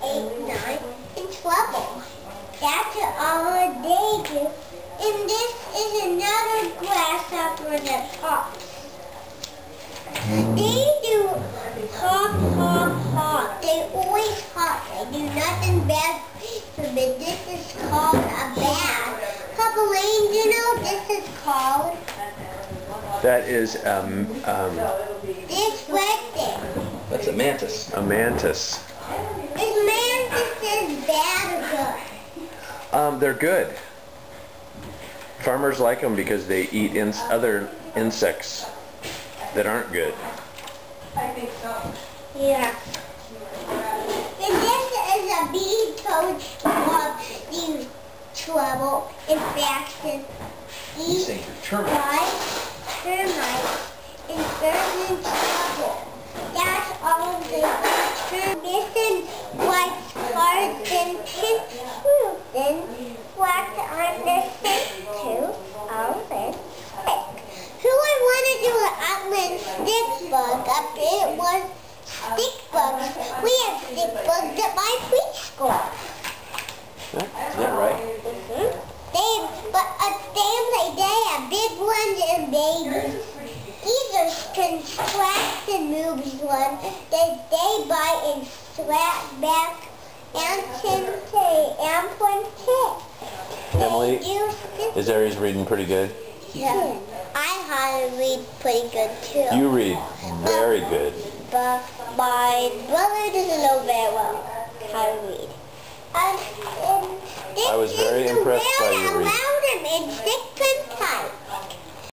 8, 9, and trouble. That's all they do. And this is another grasshopper that talks. They do hop, hop, hop. They always hop. They do nothing bad for me. This is called a bat. Papa Lane, you know this is called? That is, This right there. That's a mantis. a mantis. Is mantis bad or good? They're good. Farmers like them because they eat other insects that aren't good. I think so. Yeah. And this is a bee-toed swab. These trouble infections. These things are termites. Termites and birds in trouble. That's all the missing white cards and then what I'm missing to all this. Who would want to do an outland stick bug up? It was stick bugs. We have stick bugs at my preschool. Is that right? They have big ones and babies. These are contracted moves ones that they bite and slap back and Emily, is Aeries reading pretty good? Yeah. I how to read pretty good too. You read very good. But my brother doesn't know very well how to read. I was very impressed by your reading. Around him in 6 and 5.